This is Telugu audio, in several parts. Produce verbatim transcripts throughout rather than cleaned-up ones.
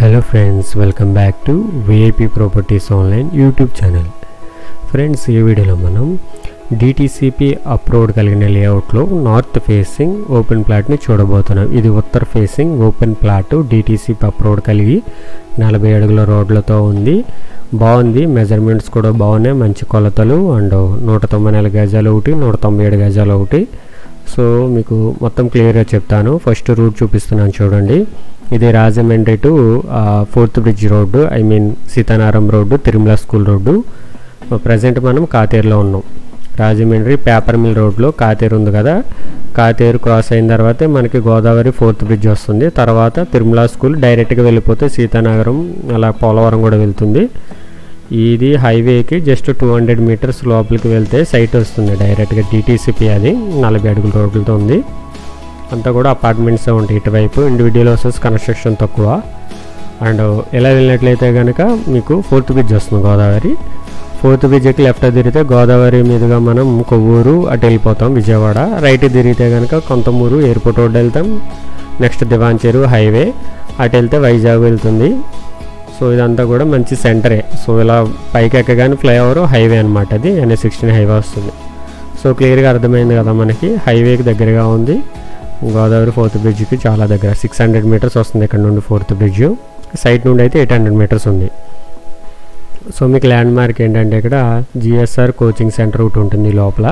Hello friends, welcome back to V I P Properties Online YouTube channel. Friends, ఈ వీడియోలో మనం D T C P approved కలిగిన లేఅవుట్లో నార్త్ ఫేసింగ్ ఓపెన్ ప్లాట్ని చూడబోతున్నాం. ఇది ఉత్తర facing open plot D T C P approved కలిగి నలభై అడుగుల రోడ్లతో ఉంది. బాగుంది, మెజర్మెంట్స్ కూడా బాగున్నాయి, మంచి కొలతలు. అండ్ నూట తొంభై నాలుగు గజాలు ఒకటి, నూట తొంభై ఏడు గజాలు ఒకటి. సో మీకు మొత్తం క్లియర్గా చెప్తాను. ఫస్ట్ రూట్ చూపిస్తున్నాను చూడండి. ఇది Rajahmundry to fourth bridge road, I mean Sitaram road, Tirumala school road. Present మనం కాతేరులో ఉన్నాం. రాజమండ్రి పేపర్ మిల్ రోడ్లో కాతేరు ఉంది కదా, కాతేరు క్రాస్ అయిన తర్వాతే మనకి గోదావరి ఫోర్త్ బ్రిడ్జ్ వస్తుంది. తర్వాత తిరుమల స్కూల్ డైరెక్ట్గా వెళ్ళిపోతే సీతానగరం అలా పోలవరం కూడా వెళ్తుంది. ఇది హైవేకి జస్ట్ టూ హండ్రెడ్ మీటర్స్ లోపలికి వెళ్తే సైట్ వస్తుంది డైరెక్ట్గా. D T C P అది నలభై అడుగుల రోడ్లతో ఉంది. అంతా కూడా అపార్ట్మెంట్స్ ఉంటాయి ఇటువైపు. ఇండివిజువల్ హౌసెస్ కన్స్ట్రక్షన్ తక్కువ. అండ్ ఎలా వెళ్ళినట్లయితే కనుక మీకు ఫోర్త్ బ్రిడ్జ్ వస్తుంది గోదావరి. ఫోర్త్ బ్రిడ్జ్కి లెఫ్ట్ తిరిగితే గోదావరి మీదుగా మనం కొవ్వూరు అటు వెళ్ళిపోతాం విజయవాడ. రైట్ తిరిగితే కనుక కొంతమూరు ఎయిర్పోర్ట్ రోడ్ వెళ్తాం. నెక్స్ట్ దివాంచెరు హైవే అటు వెళ్తే వైజాగ్ వెళ్తుంది. సో ఇదంతా కూడా మంచి సెంటరే. సో ఇలా పైకి ఎక్కగానే ఫ్లైఓవర్ హైవే అనమాట. అది ఎన్ ఎస్ సిక్స్టీన్ హైవే వస్తుంది. సో క్లియర్గా అర్థమైంది కదా, మనకి హైవేకి దగ్గరగా ఉంది. గోదావరి ఫోర్త్ బ్రిడ్జ్కి చాలా దగ్గర, సిక్స్ హండ్రెడ్ మీటర్స్ వస్తుంది ఇక్కడ నుండి ఫోర్త్ బ్రిడ్జ్. సైట్ నుండి అయితే ఎయిట్ హండ్రెడ్ మీటర్స్ ఉంది. సో మీకు ల్యాండ్ మార్క్ ఏంటంటే ఇక్కడ G S R coaching centre ఒకటి ఉంటుంది లోపల.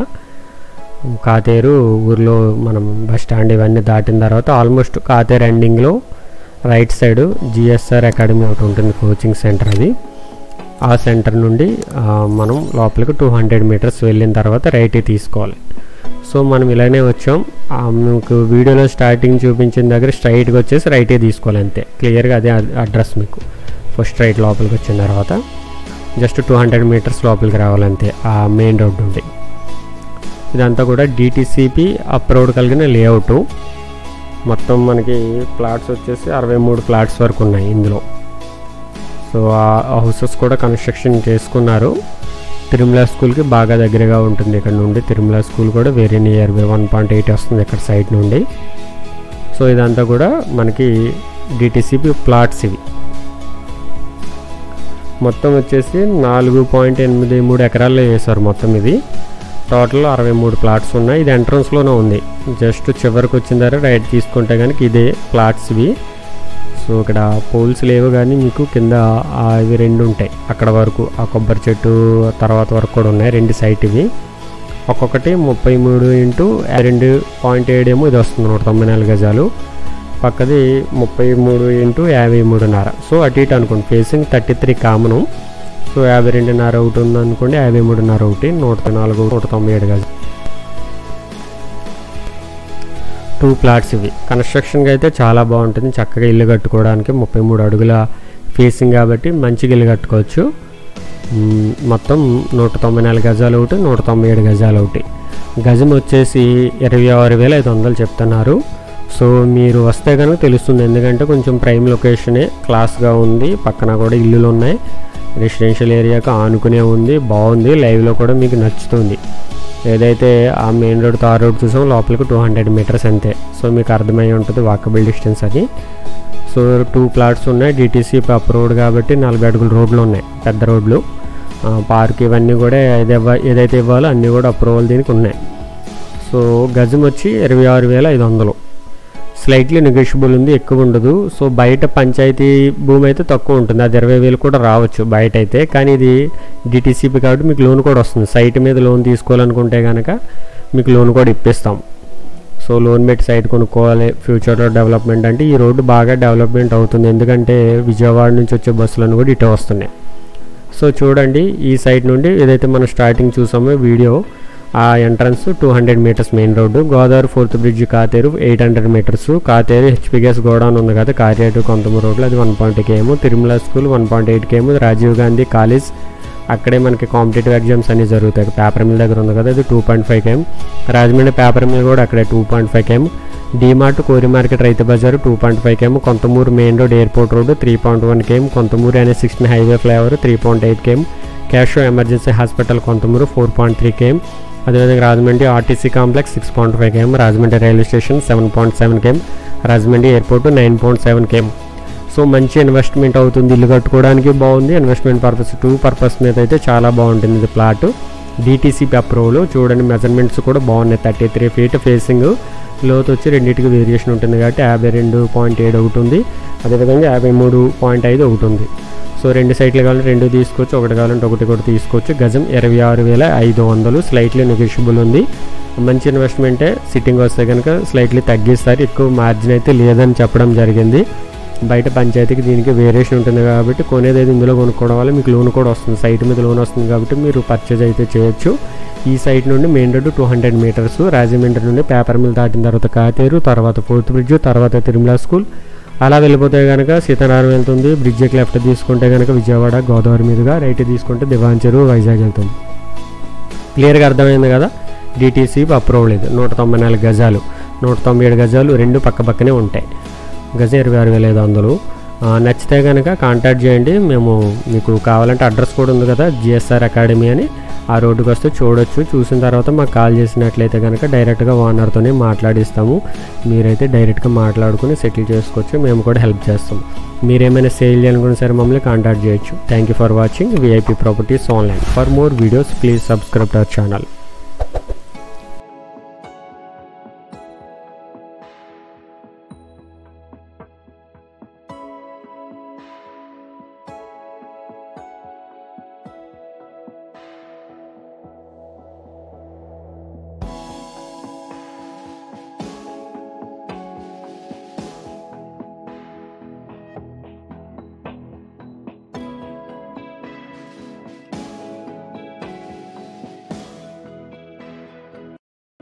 కాతేరు ఊర్లో మనం బస్ స్టాండ్ ఇవన్నీ దాటిన తర్వాత ఆల్మోస్ట్ కాతేరు ఎండింగ్లో right side G S R academy ఒకటి ఉంటుంది, కోచింగ్ సెంటర్ అది. ఆ సెంటర్ నుండి మనం లోపలికి టూ హండ్రెడ్ మీటర్స్ వెళ్ళిన తర్వాత రైట్ తీసుకోవాలి. సో మనం ఇలానే వచ్చాం. మీకు వీడియోలో స్టార్టింగ్ చూపించిన దగ్గర స్ట్రైట్గా వచ్చేసి రైటే తీసుకోవాలి అంతే. క్లియర్గా అదే అడ్రస్ మీకు. ఫస్ట్ రైట్ లోపలికి వచ్చిన తర్వాత జస్ట్ టూ హండ్రెడ్ మీటర్స్ లోపలికి రావాలంతే ఆ మెయిన్ రోడ్ నుండి. ఇదంతా కూడా D T C P approved కలిగిన లేఅవుట్. మొత్తం మనకి ప్లాట్స్ వచ్చేసి అరవై మూడు ప్లాట్స్ వరకు ఉన్నాయి ఇందులో. సో ఆ హౌసెస్ కూడా కన్స్ట్రక్షన్ చేసుకున్నారు. తిరుమల స్కూల్కి బాగా దగ్గరగా ఉంటుంది ఇక్కడ నుండి. తిరుమల స్కూల్ కూడా very near by, one point eight వస్తుంది ఇక్కడ సైడ్ నుండి. సో ఇదంతా కూడా మనకి D T C P plots ఇవి. మొత్తం వచ్చేసి నాలుగు పాయింట్ ఎనిమిది మూడు ఎకరాల్లో వేశారు మొత్తం. ఇది టోటల్ అరవై మూడు ప్లాట్స్ ఉన్నాయి. ఇది ఎంట్రన్స్లోనే ఉంది. జస్ట్ చివరికి వచ్చిన తర్వాత రైట్ తీసుకుంటే కనుక ఇదే ప్లాట్స్ ఇవి. సో ఇక్కడ పోల్స్ లేవు కానీ మీకు కింద అవి రెండు ఉంటాయి అక్కడ వరకు. ఆ కొబ్బరి చెట్టు తర్వాత వరకు కూడా ఉన్నాయి రెండు సైట్ ఇవి. ఒక్కొక్కటి ముప్పై మూడు ఇంటూ రెండు పాయింట్ ఏడు ఏమో ఇది వస్తుంది, నూట తొంభై నాలుగు గజాలు. పక్కది ముప్పై మూడు ఇంటూ యాభై మూడున్నర. సో అటు ఇటు అనుకోండి, facing thirty three common. So యాభై రెండున్నర ఒకటి ఉందనుకోండి, యాభై మూడున్నర ఒకటి, నూట నాలుగు నూట తొంభై ఏడు గజాలు. టూ ప్లాట్స్ ఇవి. కన్స్ట్రక్షన్గా అయితే చాలా బాగుంటుంది, చక్కగా ఇల్లు కట్టుకోవడానికి. ముప్పై మూడు అడుగుల ఫేసింగ్ కాబట్టి మంచిగా ఇల్లు కట్టుకోవచ్చు. మొత్తం నూట తొంభై నాలుగు గజాలు ఒకటి, నూట తొంభై ఏడు గజాలు ఒకటి. గజం వచ్చేసి ఇరవై ఆరు వేల ఐదు వందలు చెప్తున్నారు. సో మీరు వస్తే కనుక తెలుస్తుంది, ఎందుకంటే కొంచెం ప్రైమ్ లొకేషనే, క్లాస్గా ఉంది. పక్కన కూడా ఇల్లులు ఉన్నాయి, రెసిడెన్షియల్ ఏరియాకు ఆనుకునే ఉంది, బాగుంది. లైవ్లో కూడా మీకు నచ్చుతుంది. ఏదైతే ఆ మెయిన్ రోడ్ తార్ రోడ్ చూసాం లోపలికి టూ హండ్రెడ్ మీటర్స్ అంతే. సో మీకు అర్థమై ఉంటుంది వాకబుల్ డిస్టెన్స్ అది. సో టూ ప్లాట్స్ ఉన్నాయి. D T C P approved కాబట్టి నలభై అడుగుల రోడ్లు ఉన్నాయి, పెద్ద రోడ్లు. పార్క్ ఇవన్నీ కూడా ఏదైతే ఏదైతే ఇవ్వాలో అన్నీ కూడా అప్రూవల్ దీనికి ఉన్నాయి. సో గజం వచ్చి ఇరవై ఆరు వేల ఐదు వందలు. స్లైట్లీ నెగోషియబుల్ ఉంది, ఎక్కువ ఉండదు. సో బయట పంచాయతీ భూమి అయితే తక్కువ ఉంటుంది, అది ఇరవై వేలు కూడా రావచ్చు బయట అయితే. కానీ ఇది D T C P కాబట్టి మీకు లోన్ కూడా వస్తుంది. సైట్ మీద లోన్ తీసుకోవాలనుకుంటే కనుక మీకు లోన్ కూడా ఇప్పిస్తాం. సో లోన్ పెట్టి సైట్ కొనుక్కోవాలి ఫ్యూచర్లో డెవలప్మెంట్ అంటే. ఈ రోడ్డు బాగా డెవలప్మెంట్ అవుతుంది, ఎందుకంటే విజయవాడ నుంచి వచ్చే బస్సులను కూడా ఇటే వస్తున్నాయి. సో చూడండి, ఈ సైట్ నుండి ఏదైతే మనం స్టార్టింగ్ చూసామో వీడియో, ఆ entrance two hundred metres main road. Godavari fourth bridge Katheru eight hundred metres. Katheru HP gas godown ఉంది కదా, కాతేరు కొంతమూరు రోడ్లు, అది one point KM. Tirumala school one point eight KM. Rajiv Gandhi college అక్కడే మనకి కాంపిటేటివ్ ఎగ్జామ్స్ అన్నీ జరుగుతాయి. పేపర్ మిల్ దగ్గర ఉంది కదా, అది two point five KM. Rajahmundry paper mill కూడా అక్కడే two point five KM. DMart, కోరి market, Rythu Bazar two point five KM. Konthamuru main road airport road three point one KM. Konthamuru అనే sixteen highway flyover three point eight KM. క్యాషో emergency hospital Konthamuru four point three KM. అదేవిధంగా Rajahmundry RTC complex six point five KM. Rajahmundry railway station seven point seven KM. Rajahmundry airport nine point seven KM. So so మంచి ఇన్వెస్ట్మెంట్ అవుతుంది, ఇల్లు కట్టుకోవడానికి బాగుంది, ఇన్వెస్ట్మెంట్ పర్పస్ టూ పర్పస్ మీద అయితే చాలా బాగుంటుంది ఇది ప్లాట్. డిటిసిపి అప్రూవల్ చూడండి, మెజర్మెంట్స్ కూడా బాగున్నాయి. థర్టీ త్రీ ఫీట్ ఫేసింగ్, లోతు వచ్చి రెండింటికి వేరియేషన్ ఉంటుంది కాబట్టి యాభై రెండు పాయింట్ ఏడు ఒకటి ఉంది, అదేవిధంగా యాభై మూడు పాయింట్ ఐదు ఒకటి ఉంది. సో రెండు సైట్లు కావాలంటే రెండు తీసుకోవచ్చు, ఒకటి కావాలంటే ఒకటి కూడా తీసుకోవచ్చు. గజం ఇరవై ఆరు వేల ఐదు వందలు స్లైట్లీ నెగోషియబుల్ ఉంది. మంచి ఇన్వెస్ట్మెంటే, సిట్టింగ్ వస్తే కనుక స్లైట్లీ తగ్గిస్తారు, ఎక్కువ మార్జిన్ అయితే లేదని చెప్పడం జరిగింది. బయట పంచాయతీకి దీనికి వేరియేషన్ ఉంటుంది కాబట్టి కొనేది అయితే ఇందులో కొనుక్కోవడం వల్ల మీకు లోన్ కూడా వస్తుంది, సైట్ మీద లోన్ వస్తుంది కాబట్టి మీరు పర్చేజ్ అయితే చేయొచ్చు. ఈ సైట్ నుండి main road two hundred metres, Rajahmundry నుండి పేపర్ మిల్ దాటిన తర్వాత కాతేరు, తర్వాత ఫోర్త్ బ్రిడ్జ్, తర్వాత తిరుమల స్కూల్, అలా వెళ్ళిపోతే కనుక సీతారామం వెళ్తుంది. బ్రిడ్జికి లెఫ్ట్ తీసుకుంటే కనుక విజయవాడ గోదావరి మీదుగా, రైట్ తీసుకుంటే దివాంచెరు వైజాగ్ వెళ్తుంది. క్లియర్గా అర్థమైంది కదా. డిటిసి అప్రూవల్ ఇది నూట తొంభై నాలుగు గజాలు, నూట తొంభై ఏడు గజాలు రెండు పక్క పక్కనే ఉంటాయి. గజం ఇరవై ఆరు వేల ఐదు వందలు. నచ్చితే కనుక కాంటాక్ట్ చేయండి. మేము మీకు కావాలంటే అడ్రస్ కూడా ఉంది కదా, జిఎస్ఆర్ అకాడమీ అని, ఆ రోడ్డుకి వస్తే చూడొచ్చు. చూసిన తర్వాత మాకు కాల్ చేసినట్లయితే కనుక డైరెక్ట్గా ఓనర్తోనే మాట్లాడిస్తాము. మీరైతే డైరెక్ట్గా మాట్లాడుకుని సెటిల్ చేసుకోవచ్చు, మేము కూడా హెల్ప్ చేస్తాము. మీరేమైనా సేల్ చేయాలనుకున్న సరే మమ్మల్ని కాంటాక్ట్ చేయొచ్చు. Thank you for watching VIP properties online. For more videos please subscribe to our channel.